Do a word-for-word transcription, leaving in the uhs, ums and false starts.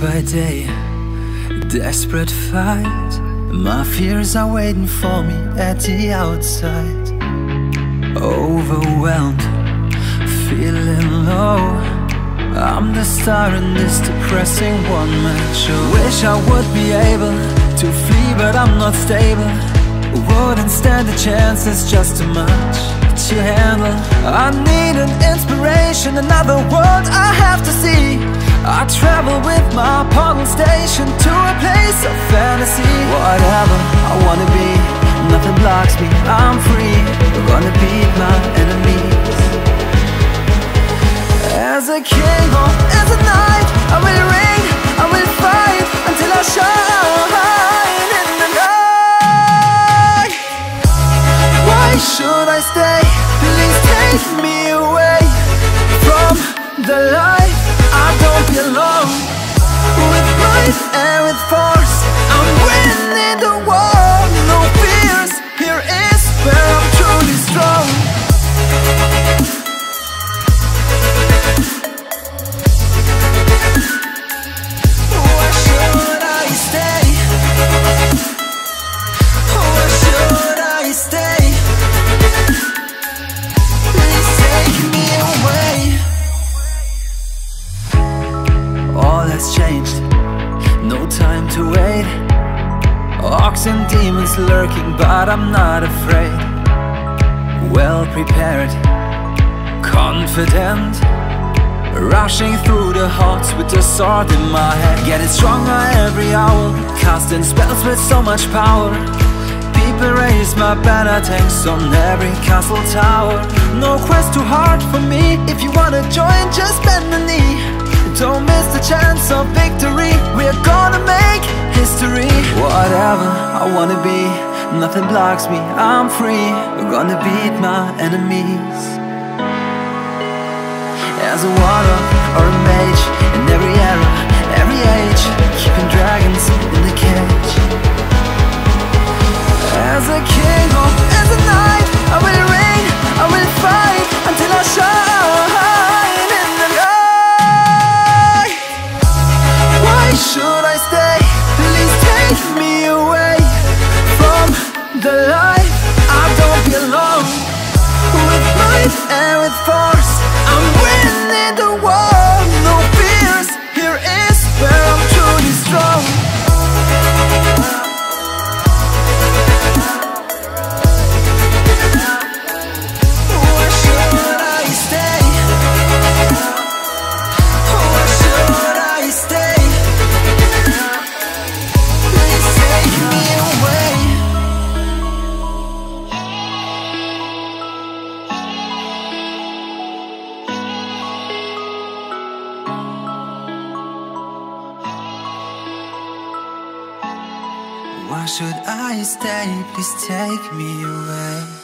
by day, desperate fight. My fears are waiting for me at the outside. Overwhelmed, feeling low. I'm the star in this depressing one-man show. Wish I would be able to flee, but I'm not stable. Wouldn't stand a chance, it's just too much to handle. I need an inspiration, another world I have to see. I travel with my portal station to a place of fantasy. Whatever I wanna be, nothing blocks me, I'm free. I'm gonna beat my enemies. As a king or as a knight, I will reign, I will fight until I shine in the night. Why should I stay? Please take me away from the light. I don't belong. With might and with force, I'm winning the war. No fears, here is where I'm truly strong. Why should I stay? Why should I stay? Please take me away. All has changed, no time to wait. Orks and demons lurking, but I'm not afraid. Well prepared, confident, rushing through the hordes with a sword in my hand. Getting stronger every hour, casting spells with so much power. People raise my banner, tanks on every castle tower. No quest too hard for me, if you wanna join, just bend the knee. Don't miss the chance of victory, we're gonna make history. Whatever I wanna be, nothing blocks me, I'm free. We're gonna beat my enemies. As a warlock or a mage, in every era, every age, keeping dragons in the cage. As a king or as a knight, I will reign, I will fight until I shine in the night. Why should I stay? Please take me away from the light. I don't belong. With might and with force, I'm winning the war. No fears, here is where I'm truly strong. Why should I stay? Why should I stay? Please take me away. Why should I stay? Please take me away.